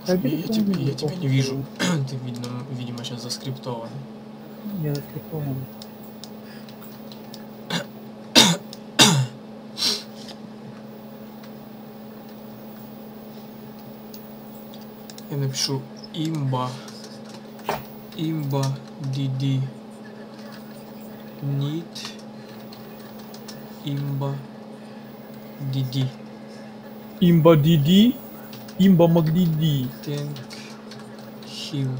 Я тебя не вижу. Ты, видимо, сейчас заскриптован. Я заскриптован. Я напишу имба DD need имба DD Имба DD, имба MacDD. Thank him.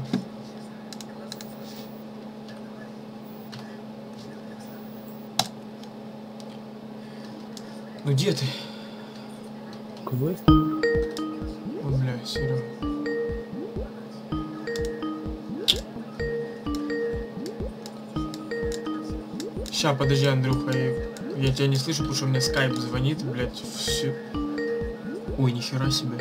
Ну где ты? Квест? О, бля, Серега. Ща, подожди, Андрюха, я тебя не слышу, потому что у меня скайп звонит, блядь, все. Ой, нихера себе.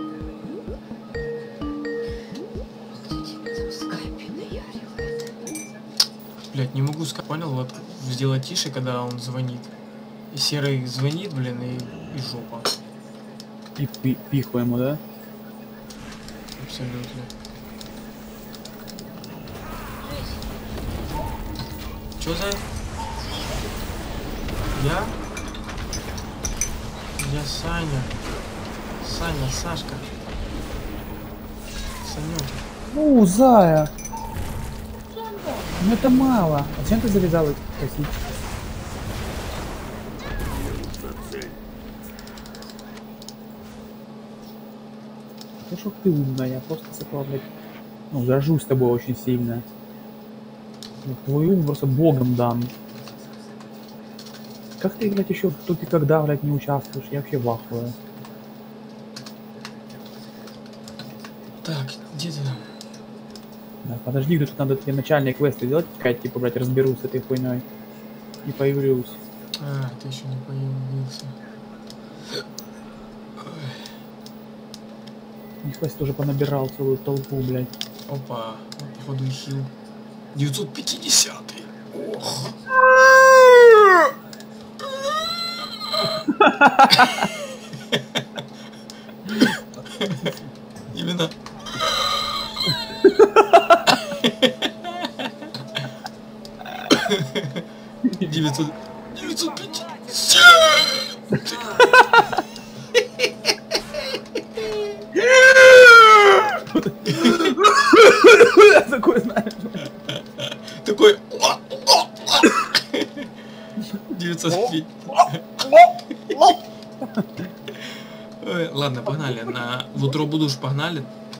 Блядь, не могу скайп, понял, вот сделать тише, когда он звонит. И Серый звонит, блин, и жопа. И пиху ему, да? Абсолютно. Чё за... Я Саня. Саня, Сашка. Санёк. Ну, Зая. Ну это мало. А зачем ты завязал эти косички? Ну что ты умная, я просто с этого, блядь, ну, горжусь тобой очень сильно. Ну, твой ум просто богом дан. Как ты, блядь, еще тут и когда, блядь, не участвуешь? Я вообще в ахуе. Так, где ты там? Да, подожди, тут надо тебе начальные квесты делать, какая типа, блядь, разберусь с этой хуйней. И появлюсь. А, ты еще не появился. Нихуя тоже понабирал целую толпу, блядь. Опа, вот, походу и хил. 950-й. Ох. Именно. Девятьсот пятьдесят. Такой, знаешь. Такой. 905. Ой, ладно, погнали. В утро будешь погнали.